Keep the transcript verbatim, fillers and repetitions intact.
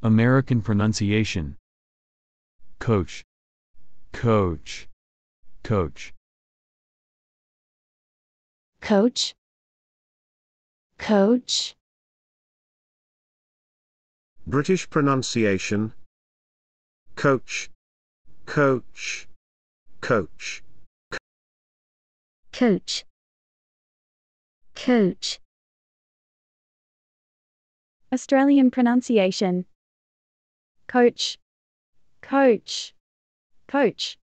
American pronunciation. Coach, coach, coach. Coach, coach. British pronunciation. Coach, coach, coach. Coach, coach. Australian pronunciation. Coach, coach, coach.